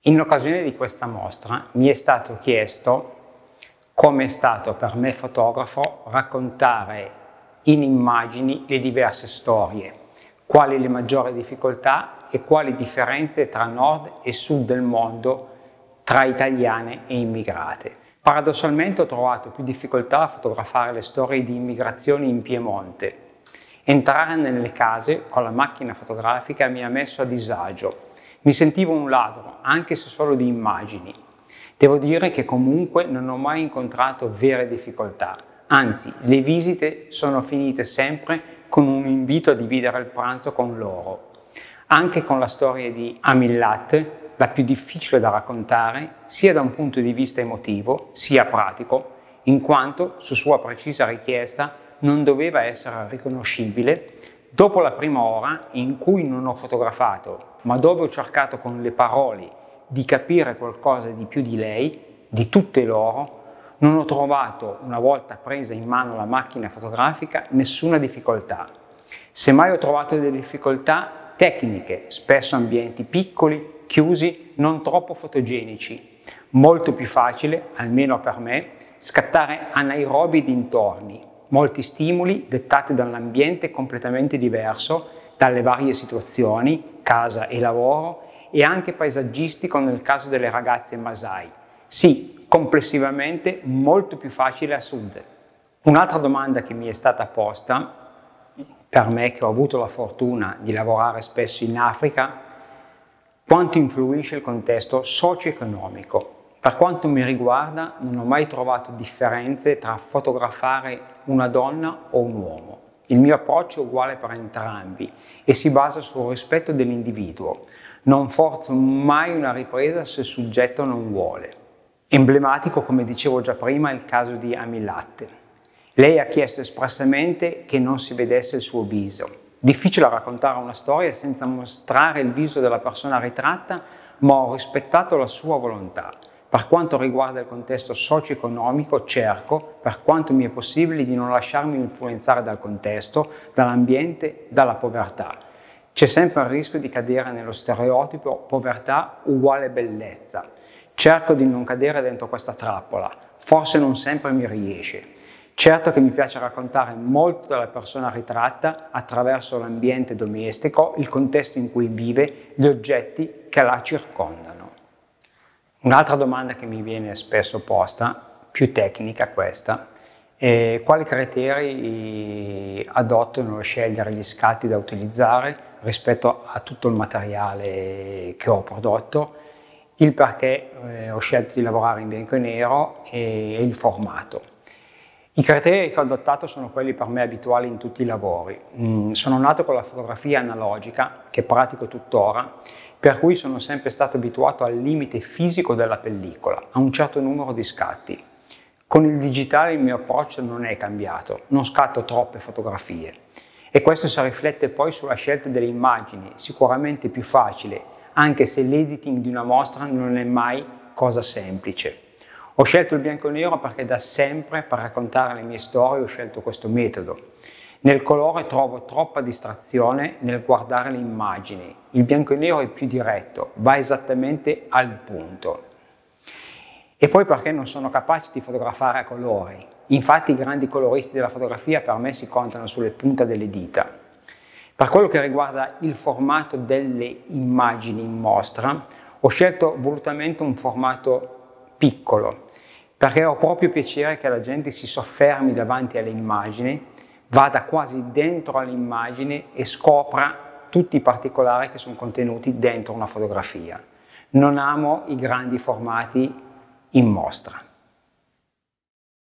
In occasione di questa mostra mi è stato chiesto come è stato per me fotografo raccontare in immagini le diverse storie, quali le maggiori difficoltà e quali differenze tra nord e sud del mondo, tra italiane e immigrate. Paradossalmente ho trovato più difficoltà a fotografare le storie di immigrazioni in Piemonte. Entrare nelle case con la macchina fotografica mi ha messo a disagio. Mi sentivo un ladro, anche se solo di immagini. Devo dire che comunque non ho mai incontrato vere difficoltà, anzi le visite sono finite sempre con un invito a dividere il pranzo con loro. Anche con la storia di Amillat, la più difficile da raccontare sia da un punto di vista emotivo sia pratico, in quanto su sua precisa richiesta non doveva essere riconoscibile. Dopo la prima ora in cui non ho fotografato, ma dove ho cercato con le parole di capire qualcosa di più di lei, di tutte loro, non ho trovato, una volta presa in mano la macchina fotografica, nessuna difficoltà. Semmai ho trovato delle difficoltà tecniche, spesso ambienti piccoli, chiusi, non troppo fotogenici. Molto più facile, almeno per me, scattare anaerobi dintorni, molti stimoli dettati dall'ambiente completamente diverso, dalle varie situazioni, casa e lavoro, e anche paesaggistico nel caso delle ragazze Masai. Sì, complessivamente molto più facile a sud. Un'altra domanda che mi è stata posta, per me che ho avuto la fortuna di lavorare spesso in Africa, quanto influisce il contesto socio-economico? Per quanto mi riguarda, non ho mai trovato differenze tra fotografare una donna o un uomo. Il mio approccio è uguale per entrambi e si basa sul rispetto dell'individuo. Non forzo mai una ripresa se il soggetto non vuole. Emblematico, come dicevo già prima, è il caso di Amillat. Lei ha chiesto espressamente che non si vedesse il suo viso. Difficile raccontare una storia senza mostrare il viso della persona ritratta, ma ho rispettato la sua volontà. Per quanto riguarda il contesto socio-economico, cerco, per quanto mi è possibile, di non lasciarmi influenzare dal contesto, dall'ambiente, dalla povertà. C'è sempre il rischio di cadere nello stereotipo povertà uguale bellezza. Cerco di non cadere dentro questa trappola, forse non sempre mi riesce. Certo che mi piace raccontare molto della persona ritratta attraverso l'ambiente domestico, il contesto in cui vive, gli oggetti che la circondano. Un'altra domanda che mi viene spesso posta, più tecnica questa, è quali criteri adotto nello scegliere gli scatti da utilizzare rispetto a tutto il materiale che ho prodotto, il perché ho scelto di lavorare in bianco e nero e il formato. I criteri che ho adottato sono quelli per me abituali in tutti i lavori. Sono nato con la fotografia analogica, che pratico tuttora, per cui sono sempre stato abituato al limite fisico della pellicola, a un certo numero di scatti. Con il digitale il mio approccio non è cambiato, non scatto troppe fotografie. E questo si riflette poi sulla scelta delle immagini, sicuramente più facile, anche se l'editing di una mostra non è mai cosa semplice. Ho scelto il bianco e nero perché da sempre per raccontare le mie storie ho scelto questo metodo. Nel colore trovo troppa distrazione nel guardare le immagini. Il bianco e nero è più diretto, va esattamente al punto. E poi perché non sono capace di fotografare a colori. Infatti i grandi coloristi della fotografia per me si contano sulle punte delle dita. Per quello che riguarda il formato delle immagini in mostra, ho scelto volutamente un formato piccolo, perché ho proprio piacere che la gente si soffermi davanti alle immagini, vada quasi dentro all'immagine e scopra tutti i particolari che sono contenuti dentro una fotografia. Non amo i grandi formati in mostra.